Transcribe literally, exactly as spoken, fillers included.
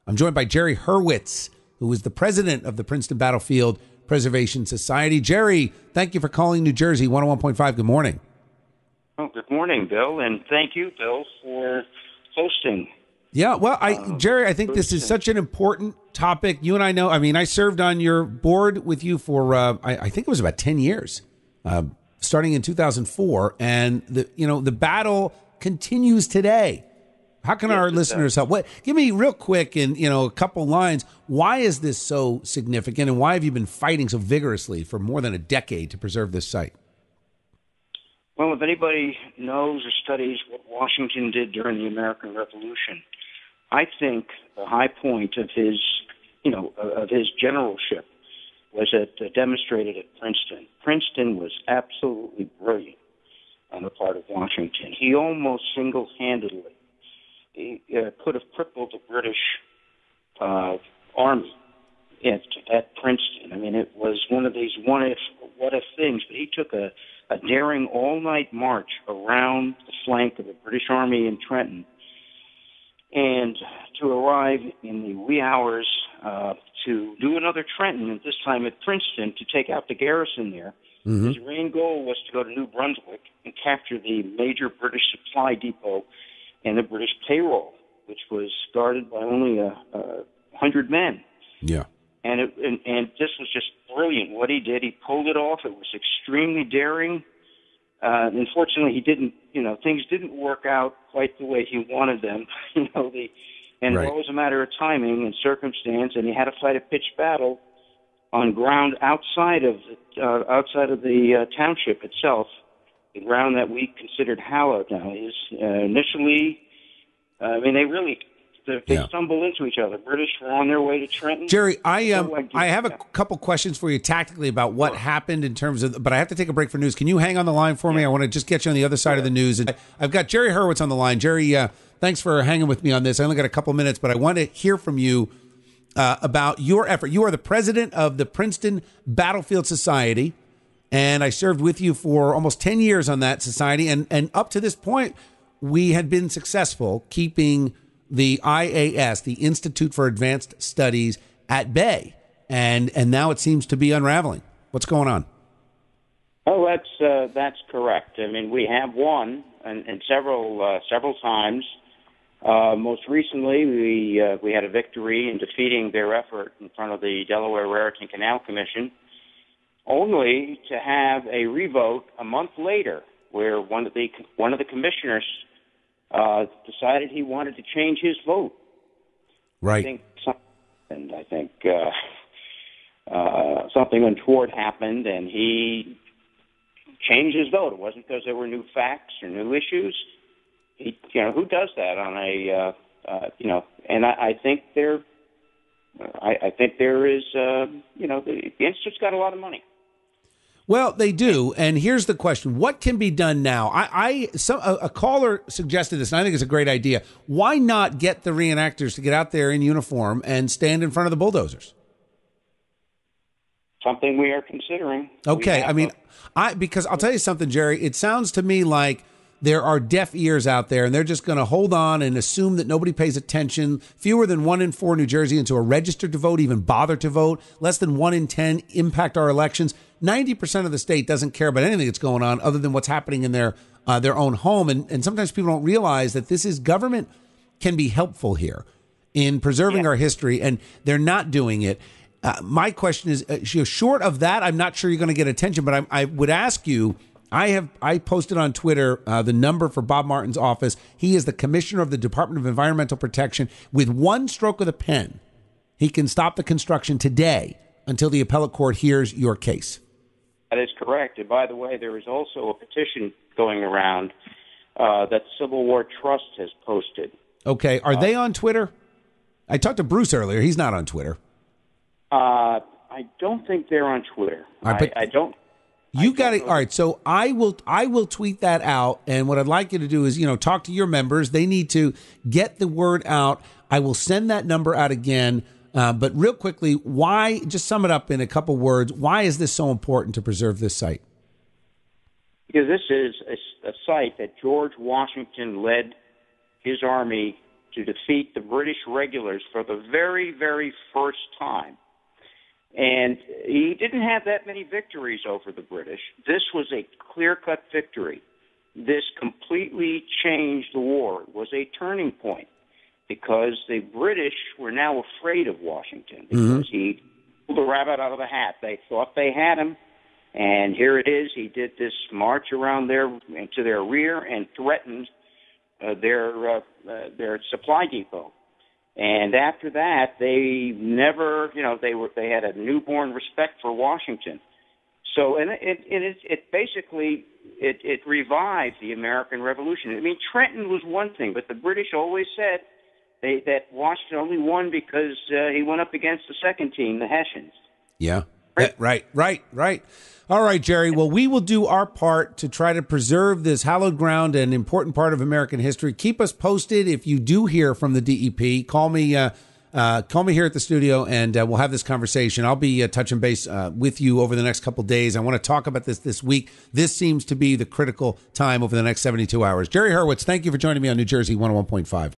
I'm joined by Jerry Hurwitz, who is the president of the Princeton Battlefield Preservation Society. Jerry, thank you for calling New Jersey one oh one point five. Good morning. Oh, good morning, Bill, and thank you, Bill, for hosting. Yeah, well, I, um, Jerry, I think this is such an important topic. You and I know, I mean, I served on your board with you for, uh, I, I think it was about ten years, uh, starting in two thousand four. And, the you know, the battle continues today. How can yes, our listeners help? What? Give me real quick in, you know, a couple lines. Why is this so significant, and why have you been fighting so vigorously for more than a decade to preserve this site? Well, if anybody knows or studies what Washington did during the American Revolution, I think the high point of his, you know, of his generalship was at, uh, demonstrated at Princeton. Princeton was absolutely brilliant on the part of Washington. He almost single-handedly he, uh, could have crippled the British uh, army at, at Princeton. I mean, it was one of these one-if, what-if things, but he took a, a daring all-night march around the flank of the British army in Trenton, and to arrive in the wee hours uh, to do another Trenton, and this time at Princeton, to take out the garrison there. Mm-hmm. His main goal was to go to New Brunswick and capture the major British supply depot and the British payroll, which was guarded by only a, a hundred men. Yeah. And, it, and and this was just brilliant. What he did, he pulled it off. It was extremely daring. Uh, unfortunately, he didn't. You know, things didn't work out quite the way he wanted them. you know, the and right. It was always a matter of timing and circumstance. And he had to fight a pitched battle on ground outside of the, uh, outside of the uh, township itself, the ground that we considered hallowed. Now, is uh, initially, uh, I mean, they really. They yeah. stumble into each other. British were on their way to Trenton. Jerry, I um, so I have a couple questions for you tactically about what sure. happened in terms of, but I have to take a break for news. Can you hang on the line for me? Yeah. I want to just get you on the other side sure. of the news. And I've got Jerry Hurwitz on the line. Jerry, uh, thanks for hanging with me on this. I only got a couple minutes, but I want to hear from you uh, about your effort. You are the president of the Princeton Battlefield Society, and I served with you for almost ten years on that society. And, and up to this point, we had been successful keeping the I A S, the Institute for Advanced Studies, at bay, and and now it seems to be unraveling. What's going on? Oh, that's uh, that's correct. I mean, we have won, and, and several uh, several times. Uh, most recently, we uh, we had a victory in defeating their effort in front of the Delaware Raritan Canal Commission, only to have a revote a month later, where one of the one of the commissioners Uh, decided he wanted to change his vote. Right. I think something, and I think uh, uh, something untoward happened, and he changed his vote. It wasn't because there were new facts or new issues. He, you know, who does that on a, uh, uh, you know? And I, I think there, I, I think there is, uh, you know, the, the Institute's got a lot of money. Well, they do, and here's the question: what can be done now? I, I some, a, a caller suggested this, and I think it's a great idea. Why not get the reenactors to get out there in uniform and stand in front of the bulldozers? Something we are considering. Okay, I mean, I because I'll tell you something, Jerry. It sounds to me like there are deaf ears out there, and they're just going to hold on and assume that nobody pays attention. Fewer than one in four New Jerseyans who are registered to vote even bother to vote. Less than one in ten impact our elections. ninety percent of the state doesn't care about anything that's going on other than what's happening in their uh, their own home. And, and sometimes people don't realize that this is government can be helpful here in preserving yeah. our history, and they're not doing it. Uh, my question is, uh, short of that, I'm not sure you're going to get attention, but I, I would ask you, I have I posted on Twitter uh, the number for Bob Martin's office. He is the commissioner of the Department of Environmental Protection. With one stroke of the pen, he can stop the construction today until the appellate court hears your case. That is correct. And by the way, there is also a petition going around uh, that the Civil War Trust has posted. Okay. Are uh, they on Twitter? I talked to Bruce earlier. He's not on Twitter. Uh, I don't think they're on Twitter. Right, I, I don't. You got it. All right. So I will I will tweet that out. And what I'd like you to do is, you know, talk to your members. They need to get the word out. I will send that number out again. Uh, but real quickly, why, just sum it up in a couple words, why is this so important to preserve this site? Because this is a, a site that George Washington led his army to defeat the British regulars for the very, very first time. And he didn't have that many victories over the British. This was a clear-cut victory. This completely changed the war. It was a turning point because the British were now afraid of Washington because mm-hmm. he pulled the rabbit out of the hat. They thought they had him, and here it is. He did this march around their into their rear and threatened uh, their uh, uh, their supply depot. And after that, they never, you know, they were they had a newborn respect for Washington. So, and it it it, it basically it, it revived the American Revolution. I mean, Trenton was one thing, but the British always said they, that Washington only won because uh, he went up against the second team, the Hessians. Yeah. Right, right, right, right. All right, Jerry. Well, we will do our part to try to preserve this hallowed ground and important part of American history. Keep us posted if you do hear from the D E P. Call me, uh, uh, call me here at the studio, and uh, we'll have this conversation. I'll be uh, touching base uh, with you over the next couple of days. I want to talk about this this week. This seems to be the critical time over the next seventy-two hours. Jerry Hurwitz, thank you for joining me on New Jersey one oh one point five.